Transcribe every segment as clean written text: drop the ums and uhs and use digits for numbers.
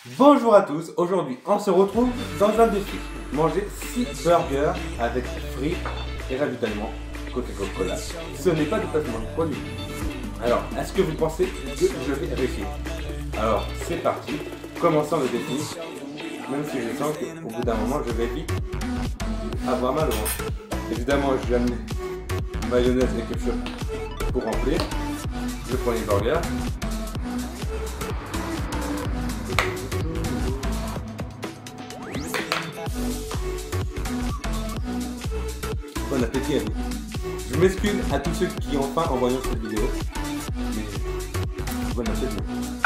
Bonjour à tous, aujourd'hui on se retrouve dans un défi. Manger 6 burgers avec frites et ravitaillement Coca-Cola. Ce n'est pas de placement de produit. Alors, est-ce que vous pensez que je vais réussir? Alors, c'est parti, commençons le défi. Même si je sens qu'au bout d'un moment je vais vite avoir mal au ventre. Évidemment, j'ai amené mayonnaise et ketchup pour remplir. Je prends les burgers. Bon appétit à vous. Je m'excuse à tous ceux qui ont faim en voyant cette vidéo. Mais bon appétit.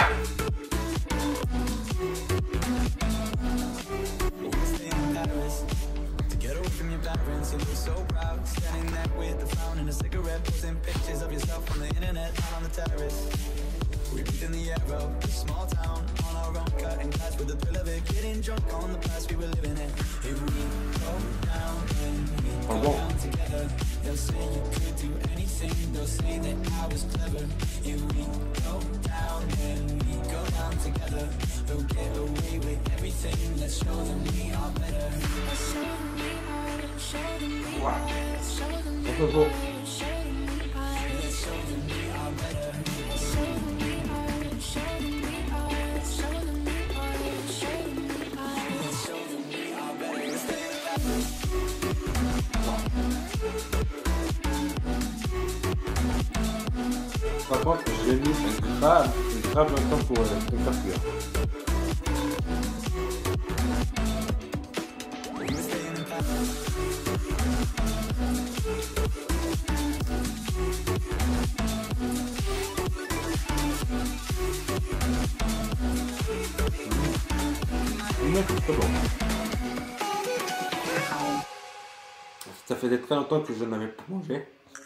We breathe in the air of a small town on our own, cutting glass with the thrill of it, getting drunk on the past we were living in. If we go down, then we go down together. They'll say you could do anything, they'll say that I was clever. If we go down, then we go down together. We'll get away with everything, let's show them we are better. Show them we are, show them we are, show them we are, let's show them we are better. Par contre, j'ai mis une grave longtemps pour le faire cuire. C'est bon. Ça faisait très longtemps que je n'avais pas mangé.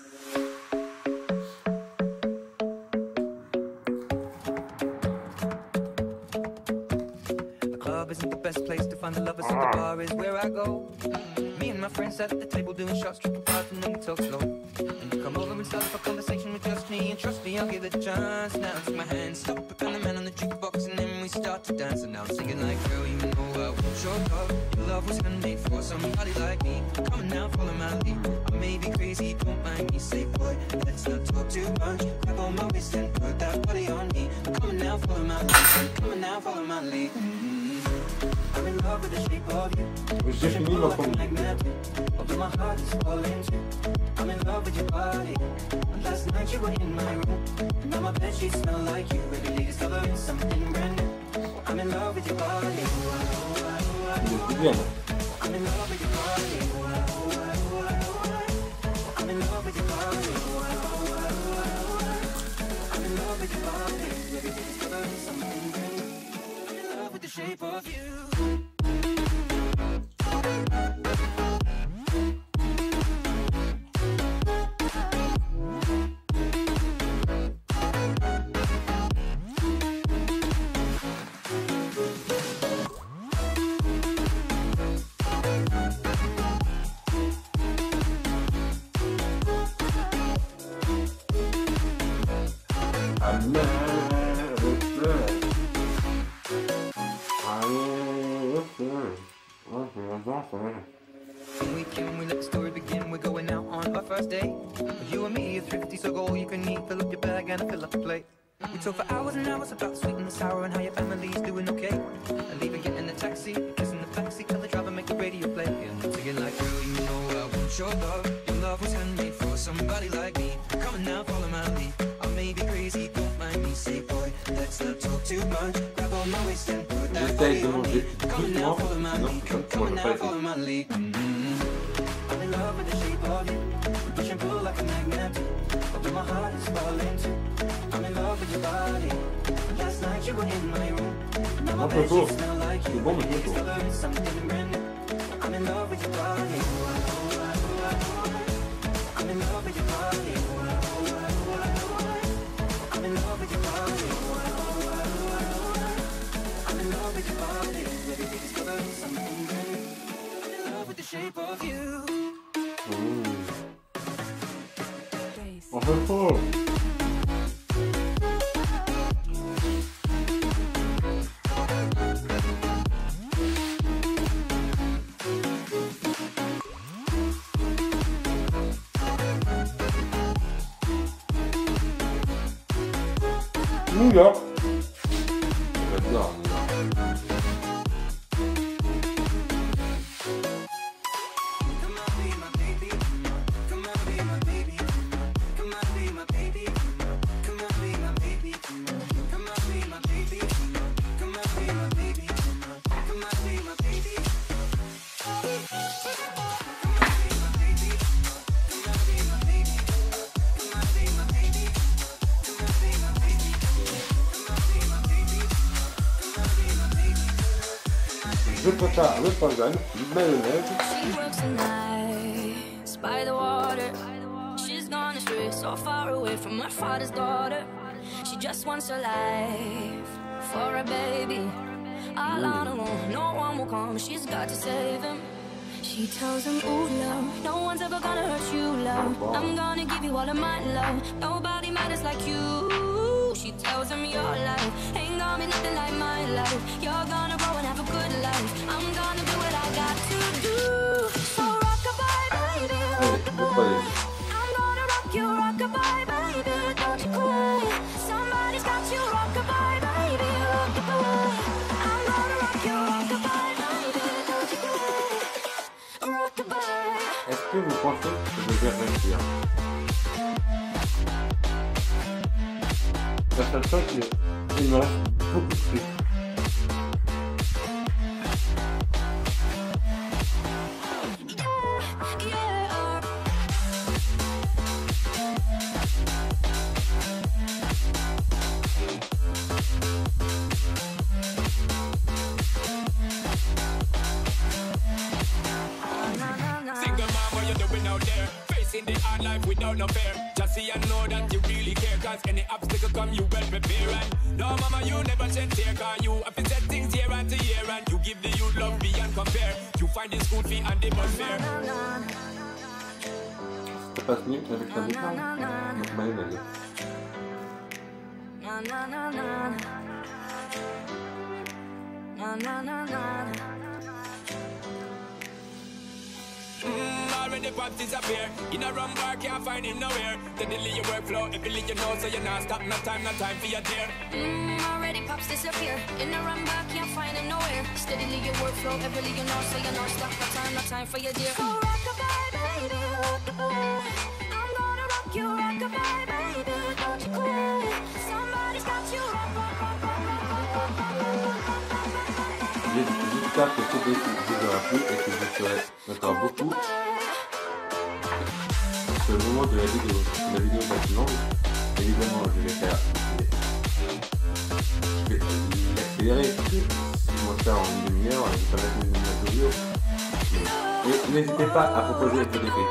Isn't the best place to find the lovers, so the bar is where I go. Me and my friends at the table doing shots, tripping parts, and then we talk slow. And you come over and start up a conversation with just me, and trust me, I'll give it a chance. Now take my hand, stop it, and the man on the jukebox, and then we start to dance. And now I'm singing like, girl, you know I want your love. Your love was handmade for somebody like me. Come on now, follow my lead. I may be crazy, don't mind me. Say, boy, let's not talk too much. Grab on my waist and put that body on me. Come on now, follow my lead. Come on now, follow my lead. I'm in love with the shape of you. J'ai fini ma commande. Although my heart is falling too. I'm in love with your body. Last night you were in my room. Now my bedsheets smell like you. Every day discovering something brand new. I'm in love with your body. I'm in love with your body. I'm in love with your body. I'm in love with your body. Every day discovering something brand new. I'm in love with the shape of you. Weekend, we let the story begin. We're going out on our first date. You and me are thrifty, so go all you can eat. Fill up your bag and fill up the plate. We talk for hours and hours about sweet and sour and how your family's doing okay. And leaving, get in the taxi, kissing the backseat, tell the driver make the radio play. And singing like, girl, you know I want your love. Your love was handmade for somebody like me. Come on now, follow my lead. I may be crazy, don't mind me. Say, boy, let's not talk too much. Grab on my waist and put that body on me. Come on now, follow my lead. Come on now, follow my lead. I'm in love with the shape of you. We push and pull like a magnet. Although my heart is falling too. I'm in love with your body. Last night you were in my room. Now my bedsheets smell like you. Every day discovering something brand new. I'm in love with your body. I'm in love with your body. I'm in love with your body. I'm in love with your body. Every day discovering something brand new. I'm in love with the shape of you. Oh. New York. J'adore New York. Je prépare le pain d'âne, mayonnaise. She works the nights by the water. She's gone astray, so far away from her father's daughter. She just wants her life for a baby. All on her own, no one will come. She's got to save him. She tells him, ooh, love, no one's ever gonna hurt you, love. I'm gonna give you all of my love. Nobody matters like you. She tells him your life ain't gonna be nothing like my life. You're gonna grow and have a good life. I'm gonna do what I got to do. So rock-a-bye, baby, rock-a-bye. I'm gonna rock-a-bye, baby, don't you cry. Somebody's got you, rock-a-bye, baby, rock-a-bye. I'm gonna rock-a-bye, baby, don't you cry. Rock-a-bye. Est-ce que vous pensez que je vais réussir? La seule chose, c'est qu'il me reste beaucoup de frites. Single mom, what you doing out there? Facing the hard life without no fear. Just see and know that you really care. Cause any obstacle come, you well prepare. And no mama, you never shed tear. Cause you have to set things year after year. And you give the youth love beyond compare. You find the school fee and the bus fare. Ça passe mieux avec la moutarde. Donc mayonnaise. Na na na na na na na na. Already pops disappear. In a rum bar, can't find him nowhere. Steadily your workflow, every you know, so you're not stop. No time for your dear. Already pops disappear. In a run back, can't find him nowhere. Steadily your workflow, every you know, so you're not stop. No time for your dear. So rock-a-bye, baby, rock-a-bye. I'm gonna rock you, rock-a-bye, baby, don't you cry. Somebody's got you, J'espère que ce défi vous aura plu et que vous serez encore beaucoup sur le moment de la vidéo. La vidéo va être longue, évidemment je vais faire l'accélérer parce que si je monte ça en une demi-heure, je vais pas mettre une demi-heure de vidéo. Et n'hésitez pas à proposer vos défis.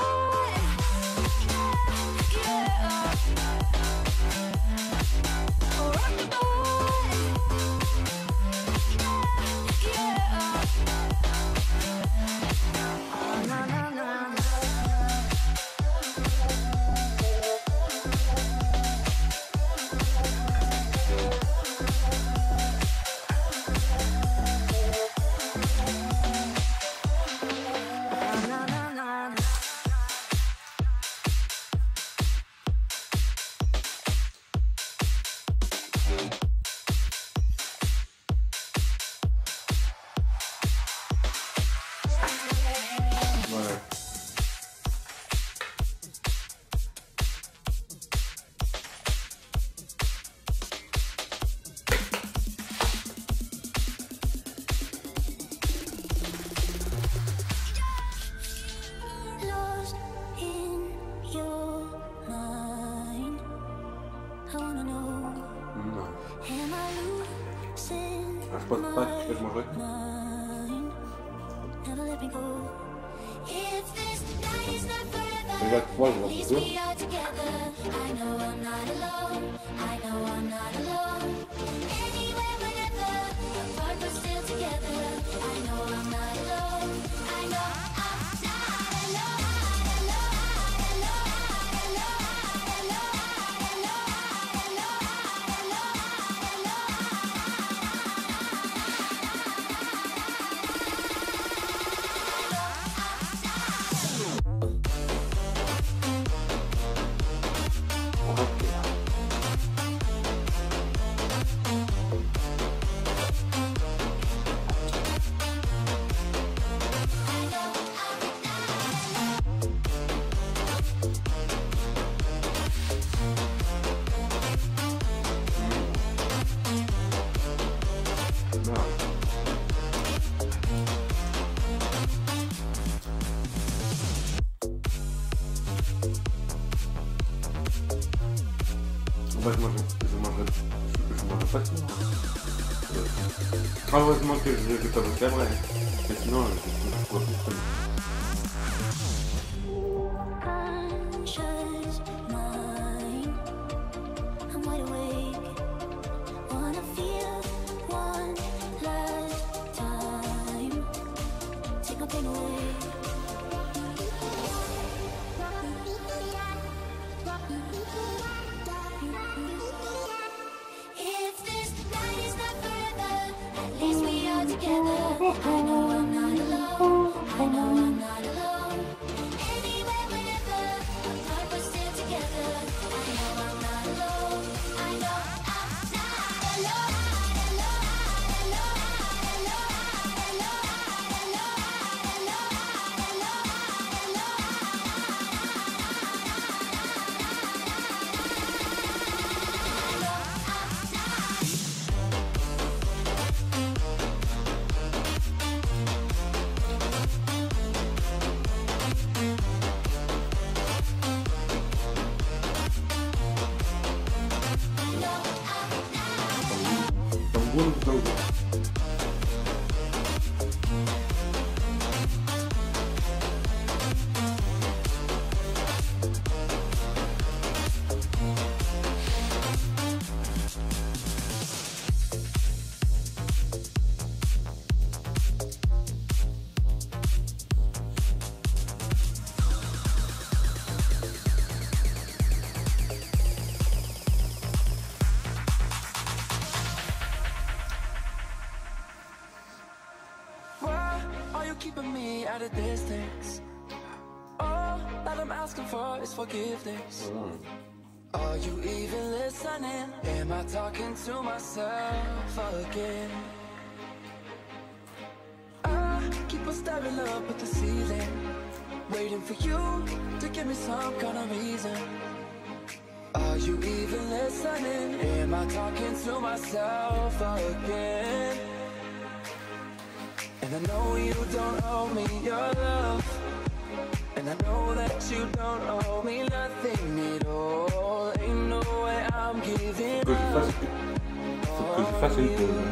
Je pense pas que je mangerai. Déjà 3, je vais en façon. Heureusement que je n'ai pas voté vrai. Mais sinon, je pourrais plus comme keeping me at a distance. All that I'm asking for is forgiveness. Are you even listening? Am I talking to myself again? I keep on staring up at the ceiling, waiting for you to give me some kind of reason. Are you even listening? Am I talking to myself again? And I know you don't owe me your love, and I know that you don't owe me nothing at all. Ain't no way I'm giving up. Faut que je fasse une pause.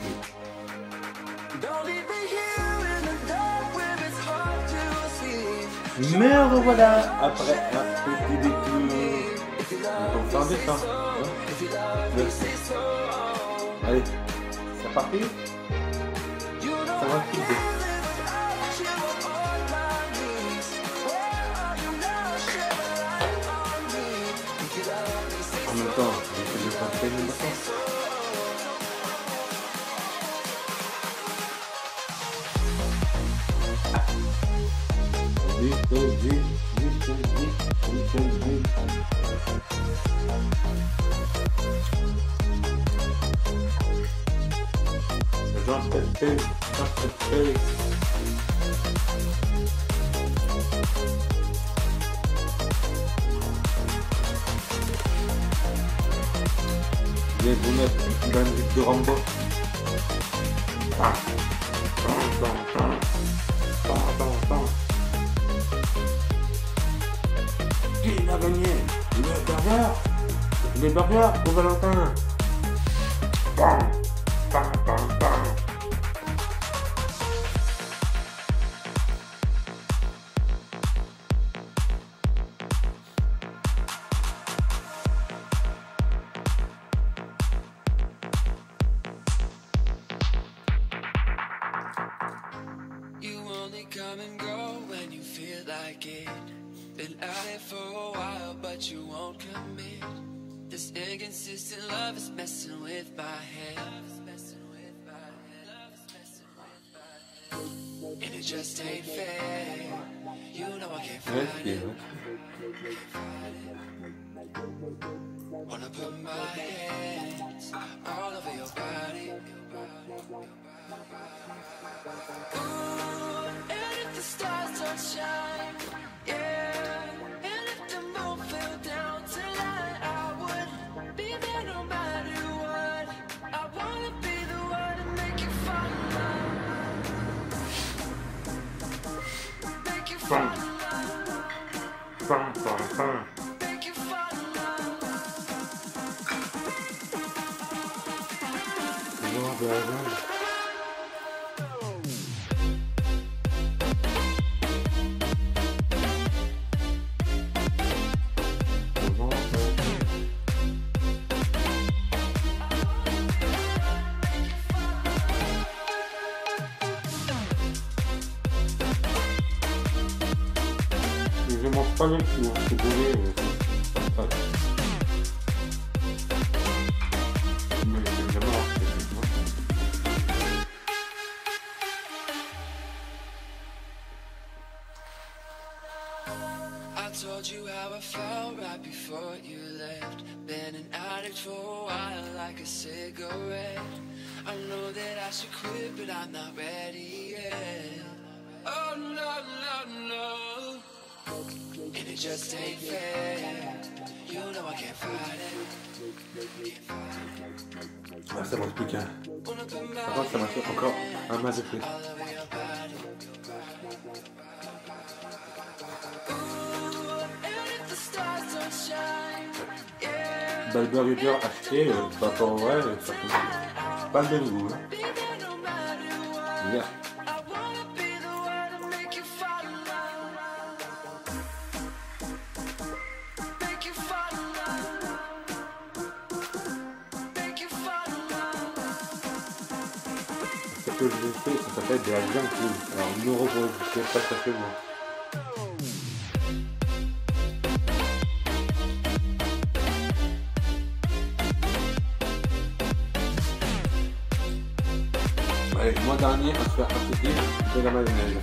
Don't leave me here in the dark where it's hard to see. Mais revoilà après un petit détour. On va faire ça. Allez, c'est parti. Ça va tout bien. En même temps, je vais pas faire une vacances. Vite. J'en fais. Je vais vous mettre dans une musique de Rambo. Qui a gagné? Les burgers pour Valentin. Come and go when you feel like it. Been at it for a while, but you won't commit. This inconsistent love is messing with my head. And it just ain't fair. You know I can't fight it. Wanna put my hands all over your body. Ooh, and if the stars don't shine, yeah, and if the moon fell down tonight, I would be there no matter what. I wanna be the one to make you fall in love. Make you fall in love. Make you fall in love. de la viande. Je mange pas le cul, c'est brûlé, c'est pas ça. Mais j'aime bien voir techniquement. I told you how I felt right before you left. Been an addict for a while, like a cigarette. I know that I should quit, but I'm not ready yet. Oh no, no, no. And it just ain't fair. You know I can't fight it. Ah, ça mange plus qu'un. Par contre, ça m'a fait encore un mal de frites. Bah, le burger acheté, par rapport au vrai, ça fait pas le même goût. Hein. Yeah. Ce que je fais, ça s'appelle de la viande crue. Alors, 1 euro pour le bouquet, pas ça fait bon. Allez, le mois dernier, à se faire appliquer de la mayonnaise.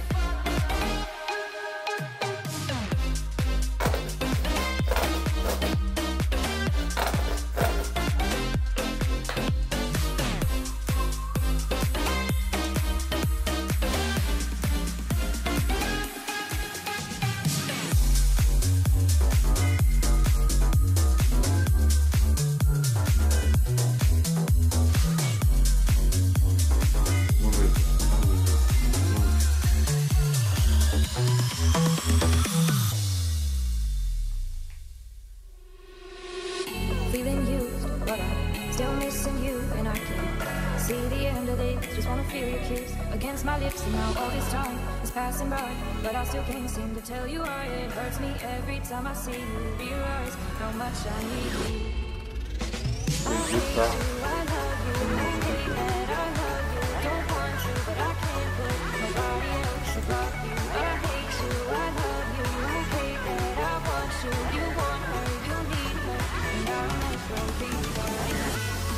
Feeling used, but I'm still missing you, and I can't see the end of this. Just wanna feel your kiss against my lips, and now all this time is passing by, but I still can't seem to tell you why. It hurts me every time I see you. Realize how much I need you. I hate you, I love you, I hate that I love you. Don't want you, but I can't put nobody else above you. I hate you, I love you, I hate that I want you. You want her, you need her, and I might well be right.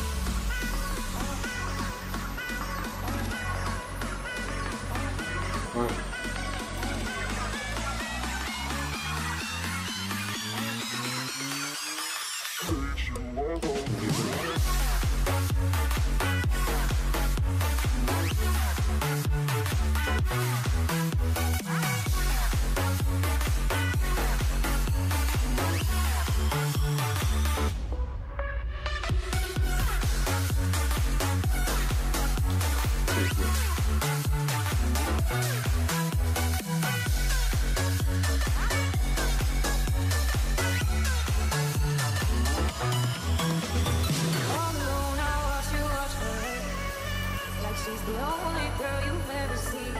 Ouais. All alone, I watch you watch her, like she's the only girl you've ever seen.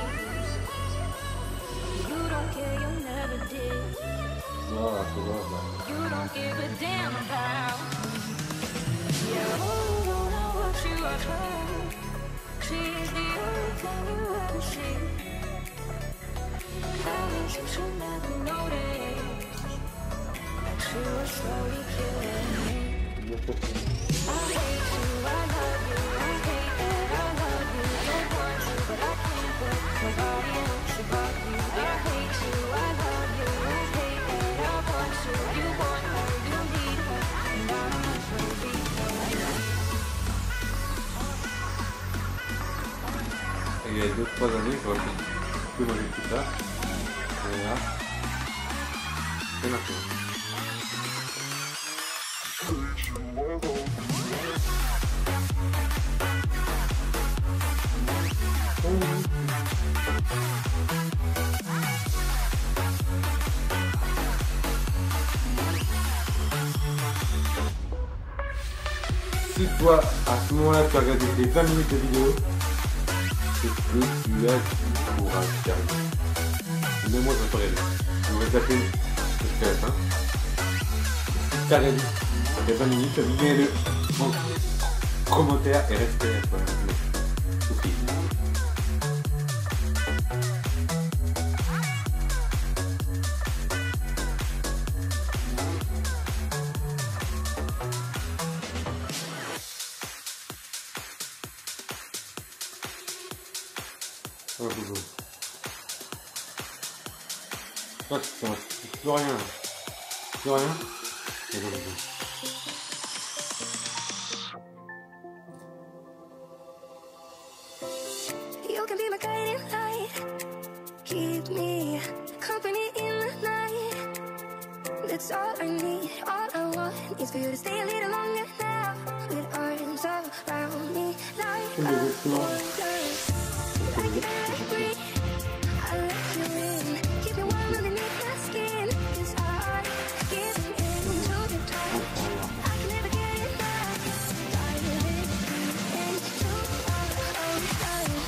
You don't care, you never did. Voilà, c'est bon, là. You don't give a damn about me. Yeah, all alone, I watch you watch her. She's the only thing you ever see. How is you should never notice that you were slowly killing me. I hate you, I love you, I hate that I love you. Don't want you, but I can't put nobody else above you. I hate you, I love you, I hate that I want you. You want her, you need her, and I might well be right. Et il y a 2-3 années, j'aurais pu manger tout ça. Et là, c'est maintenant. Si toi, à ce moment-là, tu as regardé les 20 minutes de vidéo, c'est que tu as du courage, carrément. Même moi, je vais pas regarder. Je vais taper jusqu'à la fin. Si tu as regardé les 20 minutes, mets-le en commentaire et restez à toi. Ok. Oh, boulot. Ah, putain, plus rien. Plus rien. Et donc, You can be my guiding light, keep me company in the night. That's all I need, all I want is for you to stay a little longer now, with arms around me like a warrior. Like you better breathe, I let you in, keep me warm underneath my skin. 'Cause I give in to the touch, I can never get enough. Diving into our own life.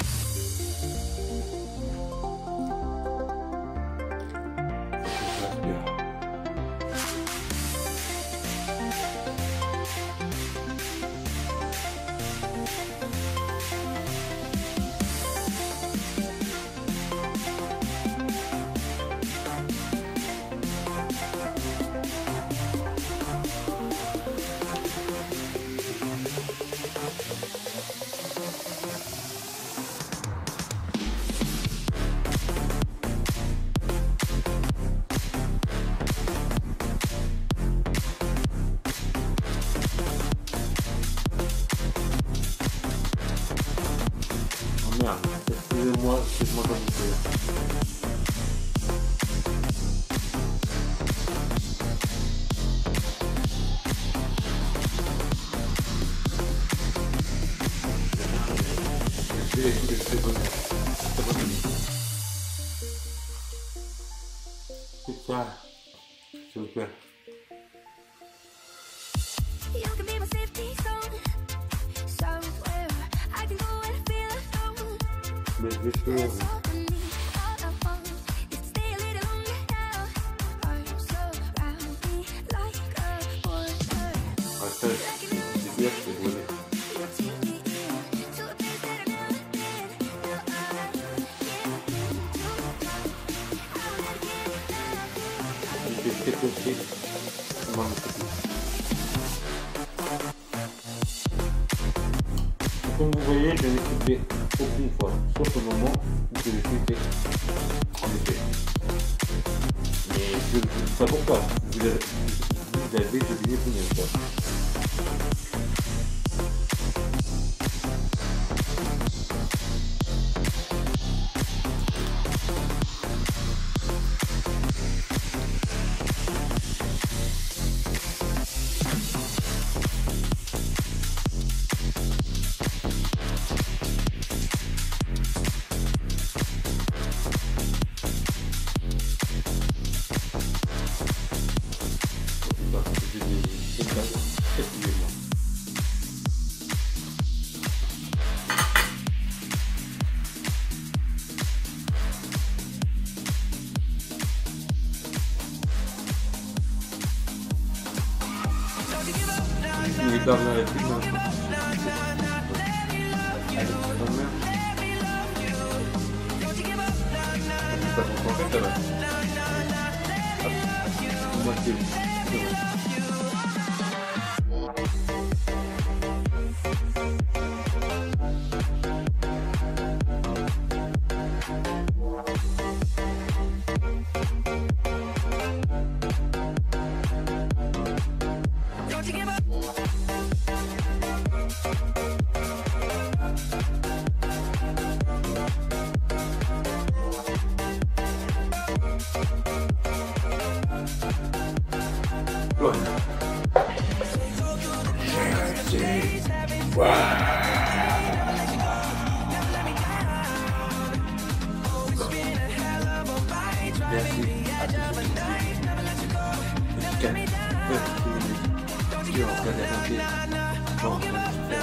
merde, excusez-moi, c'est moi comme c'est. C'est bon. C'est ça. S'il vous plaît. You can be my safety zone, somewhere I can go and feel alone. Mais je vais That's all I need, all I want is to stay a little longer now. Arms around me like a warrior. Ah, ça, c'est bien, c'est bon. You take me in to a place that I've never been. Now I get into the dark, I'll never get enough. C'est possible. Comment comme vous voyez, je n'ai coupé aucune fois, sauf au moment où je l'ai coupé, en effet. Mais je ne sais pas pourquoi, vous avez deviné combien de fois. Excusez-moi. Il est pas mal, c'est bon. Allez, ta mère. Je suis pas concentré, ça va. Hop, moi c'est bon. Merci.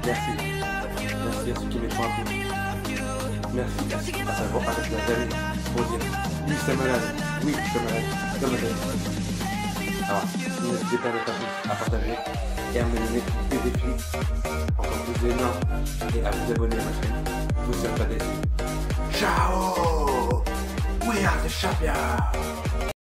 Merci. Merci à ceux qui mettront un pouce. Merci à savoir avec la famille pour dire oui, c'est malade. Oui, c'est malade. C'est malade. Alors, n'hésitez pas à mettre un pouce, à partager et à me donner des défis encore plus énormes et à vous abonner à ma chaîne. Vous ne serez pas déçus. Ciao! We are the champions!